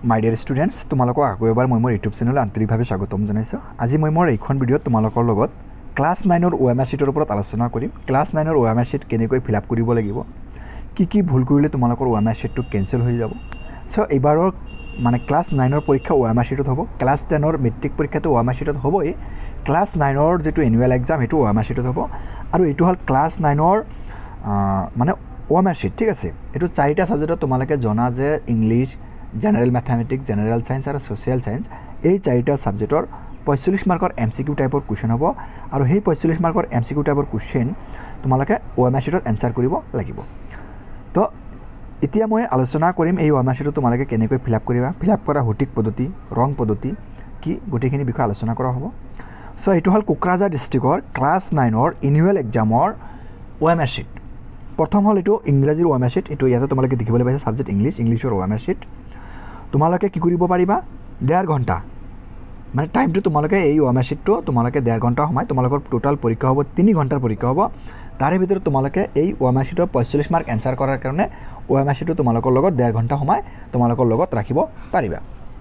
মাই dear students তোমালোকক আকৌ এবাৰ মই মোৰ ইউটিউব চেনেলত আন্তৰিকভাৱে স্বাগতম জনাইছোঁ। আজি মই মোৰ এইখন ভিডিঅ'ত তোমালোকৰ লগত ক্লাছ 9ৰ OMR শ্বীটৰ ওপৰত আলোচনা কৰিম। ক্লাছ 9ৰ OMR শ্বীট কেনেকৈ ফিল আপ কৰিব লাগিব, কি ভুল কৰিলে তোমালোকৰ OMR শ্বীটটো কেনচেল হৈ যাব। চ' এইবাৰৰ মানে ক্লাছ 9ৰ পৰীক্ষা OMR শ্বীটত হ'ব, ক্লাছ 10ৰ মেট্ৰিক পৰীক্ষাটো OMR শ্বীটত হ'বই, ক্লাছ 9ৰ যিটো এনুৱেল এক্সাম সেইটো OMR শ্বীটত হ'ব, আৰু এইটো হ'ল ক্লাছ 9ৰ মানে OMR শ্বীট। ঠিক আছে, এইটো 4টা ছাবজেক্টত তোমালোকে জনা যে English, general mathematics, general science আৰু ছ'চিয়েল ছায়েন্স, এই 4টা ছাবজেক্টৰ 45 মাৰ্কৰ MCQ টাইপৰ কুৱেশ্যন হ'ব, আৰু সেই 45 মাৰ্কৰ MCQ টাইপৰ কুৱেশ্যন তোমালোকে OMR শ্বীটত এনচাৰ কৰিব লাগিব। তো এতিয়া মই আলোচনা কৰিম এই OMR শ্বীটটো তোমালোকে কেনেকৈ ফিল আপ কৰিবা, ফিল আপ কৰা সঠিক পদ্ধতি, ৰং পদ্ধতি কি, গোটেইখিনি বিষয়ে আলোচনা কৰা হ'ব। চ' এইটো হ'ল কোকৰাঝাৰ ডিষ্ট্ৰিক্টৰ ক্লাছ 9ৰ এনুৱেল এক্সামৰ OMR শ্বীট। প্ৰথম হ'ল এইটো ইংৰাজীৰ OMR শ্বীট। এইটো ইয়াতে তোমালোকে দেখিবলৈ পাইছা ছাবজেক্ট ইংলিছৰ OMR শ্বীট। তোমালোকে কি কৰিব পাৰিবা, 1.5 ঘণ্টা মানে টাইমটো তোমালোকে এই OMR শ্বীটটো তোমালোকে 1.5 ঘণ্টা সময়, তোমালোকৰ টোটাল পৰীক্ষা হ'ব 3 ঘণ্টাৰ পৰীক্ষা হ'ব। তাৰে ভিতৰত তোমালোকে এই OMR শ্বীটৰ 45 মাৰ্ক এনচাৰ কৰাৰ কাৰণে OMR শ্বীটটো তোমালোকৰ লগত 1.5 ঘণ্টা সময় তোমালোকৰ লগত ৰাখিব পাৰিবা।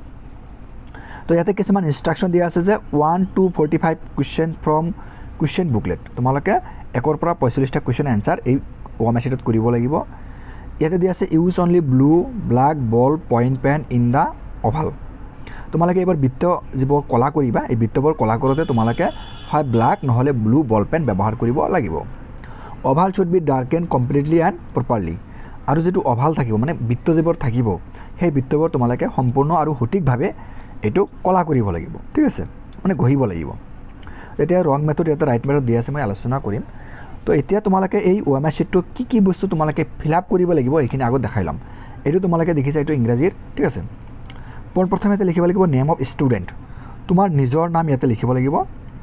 তো ইয়াতে কিছুমান ইনষ্ট্ৰাকশ্যন দিয়া আছে যে 1 to 45 question from question booklet. তোমালোকে 1ৰ পৰা 45টা কুৱেশ্যন এনচাৰ এই OMR শ্বীটত কৰিব লাগিব। ইয়াতে দিয়া আছে use only blue, black, ball, point pen in the oval. তোমালোকে এইবাৰ বৃত্ত যিবোৰ কলা কৰিবা, এই বৃত্তবোৰ কলা কৰোঁতে তোমালোকে হয় ব্লেক নহ'লে ব্লু বল পেন ব্যৱহাৰ কৰিব লাগিব। Oval should be darken completely and properly. আৰু যিটো অভাল থাকিব মানে বৃত্ত যিবোৰ থাকিব, সেই বৃত্তবোৰ তোমালোকে সম্পূৰ্ণ আৰু সঠিকভাৱে এইটো কলা কৰিব লাগিব। ঠিক আছে, মানে ঘঁহিব লাগিব। এতিয়া ৰং মেথড ইয়াতে ৰাইট মেথড দিয়া আছে, মই আলোচনা কৰিম। তো এতিয়া তোমালোকে এই OMR শ্বীটটো কি বস্তু তোমালোকে ফিল আপ কৰিব লাগিব এইখিনি আগত দেখাই ল'ম। এইটো তোমালোকে দেখিছা, এইটো ইংৰাজীৰ। ঠিক আছে, প্ৰথমে ইয়াতে লিখিব লাগিব নেম অফ ষ্টুডেণ্ট। তোমাৰ নিজৰ নাম ইয়াতে লিখিব লাগিব।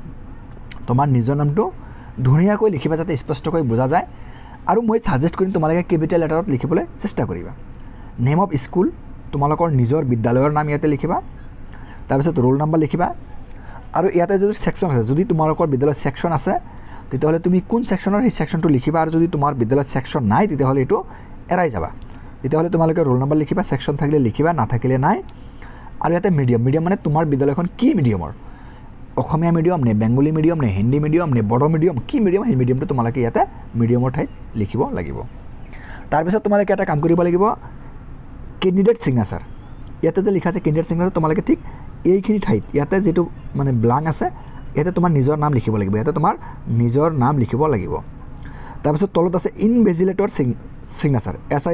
তোমাৰ নিজৰ নামটো ধুনীয়াকৈ লিখিবা যাতে স্পষ্টকৈ বুজা যায়, আৰু মই ছাজেষ্ট কৰিম তোমালোকে কেপিটেল লেটাৰত লিখিবলৈ চেষ্টা কৰিবা। নেম অফ স্কুল, তোমালোকৰ নিজৰ বিদ্যালয়ৰ নাম ইয়াতে লিখিবা। তাৰপিছত ৰোল নাম্বাৰ লিখিবা, আৰু ইয়াতে যদি ছেকশ্যন আছে, যদি তোমালোকৰ বিদ্যালয়ত ছেকশ্যন আছে তেতিয়াহ'লে তুমি কোন ছেকশ্যনৰ সেই ছেকশ্যনটো লিখিবা, আৰু যদি তোমাৰ বিদ্যালয়ত ছেকশ্যন নাই তেতিয়াহ'লে এইটো এৰাই যাবা। তেতিয়াহ'লে তোমালোকে ৰোল নাম্বাৰ লিখিবা, ছেকশ্যন থাকিলে লিখিবা, নাথাকিলে নাই। আৰু ইয়াতে মিডিয়াম মানে তোমাৰ বিদ্যালয়খন কি মিডিয়ামৰ, অসমীয়া মিডিয়াম নে বেংগলী মিডিয়াম নে হিন্দী মিডিয়াম নে বড়ো মিডিয়াম, কি মিডিয়াম, সেই মিডিয়ামটো তোমালোকে ইয়াতে মিডিয়ামৰ ঠাইত লিখিব লাগিব। তাৰপিছত তোমালোকে এটা কাম কৰিব লাগিব, কেণ্ডিডেট ছিগনেচাৰ। ইয়াতে যে লিখা আছে কেণ্ডিডেট ছিগনেচাৰ, তোমালোকে ঠিক এইখিনি ঠাইত ইয়াতে যিটো মানে ব্লাংক আছে, ইয়াতে তোমাৰ নিজৰ নাম লিখিব লাগিব, ইয়াতে তোমাৰ নিজৰ নাম লিখিব লাগিব। তাৰপিছত তলত আছে ইনভেজিলেটৰ ছিগনেচাৰ,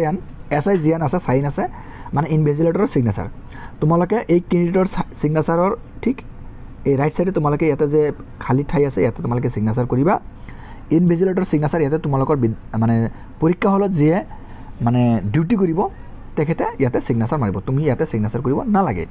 SIGN আছে, চাইন আছে, মানে ইনভেজিলেটৰৰ ছিগনেচাৰ। তোমালোকে এই কেণ্ডিডেটৰ ছিগনেচাৰৰ ঠিক এই ৰাইট চাইডে তোমালোকে ইয়াতে যে খালী ঠাই আছে, ইয়াতে তোমালোকে ছিগনেচাৰ কৰিবা। ইনভেজিলেটৰ ছিগনেচাৰ ইয়াতে তোমালোকৰ মানে পৰীক্ষা হলত যিয়ে মানে ডিউটি কৰিব তেখেতে ইয়াতে ছিগনেচাৰ মাৰিব, তুমি ইয়াতে ছিগনেচাৰ কৰিব নালাগে।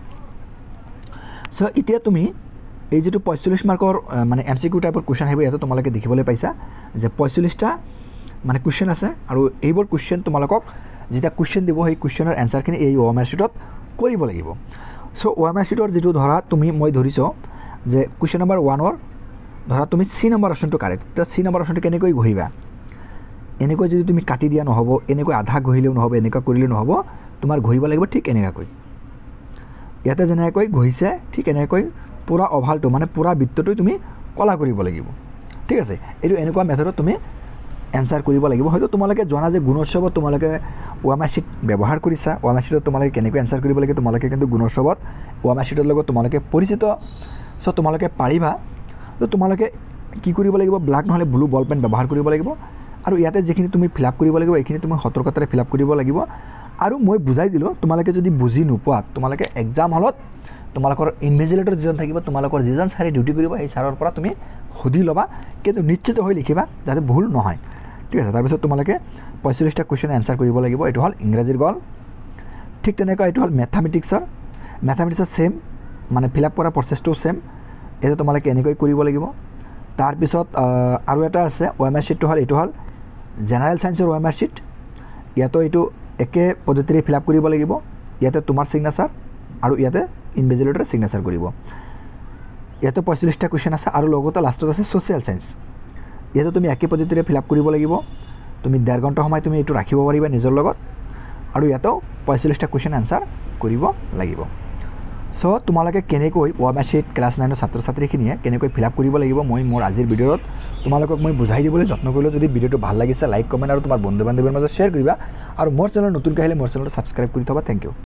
চ' এতিয়া তুমি এই যিটো 45 মাৰ্কৰ মানে MCQ টাইপৰ কুৱেশ্যন আহিব, ইয়াতে তোমালোকে দেখিবলৈ পাইছা যে 45টা মানে কুৱেশ্যন আছে, আৰু এইবোৰ কুৱেশ্যন তোমালোকক যেতিয়া কুৱেশ্যন দিব সেই কুৱেশ্যনৰ এনচাৰখিনি এই OMR শ্বীটত কৰিব লাগিব। চ' OMR শ্বীটৰ যিটো ধৰা মই ধৰিছোঁ যে কুৱেশ্যন নম্বৰ 1ৰ ধৰা তুমি C নম্বৰ অপশ্যনটো কাৰেক্ট। তেতিয়া C নম্বৰ অপশ্যনটো কেনেকৈ ঘঁহিবা, এনেকৈ যদি তুমি কাটি দিয়া নহ'ব, এনেকৈ আধা ঘঁহিলেও নহ'ব, এনেকুৱা কৰিলেও নহ'ব, তোমাৰ ঘঁহিব লাগিব ঠিক এনেকুৱাকৈ। ইয়াতে যেনেকৈ ঘঁহিছে ঠিক এনেকৈ পূৰা অভালটো মানে পূৰা বৃত্তটো তুমি কলা কৰিব লাগিব। ঠিক আছে, এইটো এনেকুৱা মেথডত তুমি এনচাৰ কৰিব লাগিব। হয়তো তোমালোকে জনা যে গুণোৎসৱত তোমালোকে OMR শ্বীট ব্যৱহাৰ কৰিছা, OMR শ্বীটত তোমালোকে কেনেকৈ এনচাৰ কৰিব লাগে তোমালোকে কিন্তু গুণোৎসৱত OMR শ্বীটৰ লগত তোমালোকে পৰিচিত। চ' তোমালোকে পাৰিবা। তো তোমালোকে কি কৰিব লাগিব, ব্লেক নহ'লে ব্লু বল পেন ব্যৱহাৰ কৰিব লাগিব, আৰু ইয়াতে যিখিনি তুমি ফিল আপ কৰিব লাগিব এইখিনি তুমি সতৰ্কতাৰে ফিল আপ কৰিব লাগিব। আৰু মই বুজাই দিলোঁ, তোমালোকে যদি বুজি নোপোৱা তোমালোকে এক্সাম হলত তোমালোকৰ ইনভেজিলেটৰ যিজন থাকিব, তোমালোকৰ যিজন ছাৰে ডিউটি কৰিব সেই ছাৰৰ পৰা তুমি সুধি ল'বা, কিন্তু নিশ্চিত হৈ লিখিবা যাতে ভুল নহয়। ঠিক আছে, তাৰপিছত তোমালোকে 45টা কুৱেশ্যন এনচাৰ কৰিব লাগিব। এইটো হ'ল ইংৰাজীৰ গ'ল। ঠিক তেনেকুৱা এইটো হ'ল মেথামেটিক্সৰ ছেম, মানে ফিল আপ কৰা প্ৰচেছটোও ছেম। এইটো তোমালোকে এনেকৈ কৰিব লাগিব। তাৰপিছত আৰু এটা আছে OMR শ্বীটটো হ'ল, এইটো হ'ল জেনেৰেল ছায়েন্সৰ OMR শ্বীট। ইয়াতো এইটো একে পদ্ধতিৰে ফিল আপ কৰিব লাগিব। ইয়াতে তোমাৰ ছিগনেচাৰ আৰু ইয়াতে ইনভেজিলেটৰ ছিগনেচাৰ কৰিব। ইয়াতে 45টা কুৱেশ্যন আছে, আৰু লগতে লাষ্টত আছে ছ'চিয়েল ছায়েন্স। ইয়াতে তুমি একে পদ্ধতিৰে ফিল আপ কৰিব লাগিব। তুমি 1.5 ঘণ্টা সময় তুমি এইটো ৰাখিব পাৰিবা নিজৰ লগত। আৰু ইয়াতেও 45টা কুৱেশ্যন আনসাৰ কৰিব লাগিব সো তোমালোকে কেনেকৈ OMR sheet ক্লাস 9 ছাত্ৰ ছাত্ৰীখিনিয়ে কেনেকৈ ফিল আপ কৰিব লাগিব মই মোৰ আজিৰ ভিডিঅ'ত তোমালোকক মই বুজাই দিবলৈ যত্ন কৰিলো যদি ভিডিঅ'টো ভাল লাগিছে লাইক কমেন্ট আৰু তোমাৰ বন্ধু বান্ধৱীৰ মাজত শ্বেয়াৰ কৰিবা আৰু মোৰ চেনেল নতুনকৈ আহিলে মোৰ চেনেলটো সাবস্ক্ৰাইব কৰি থবা থ্যাংক ইউ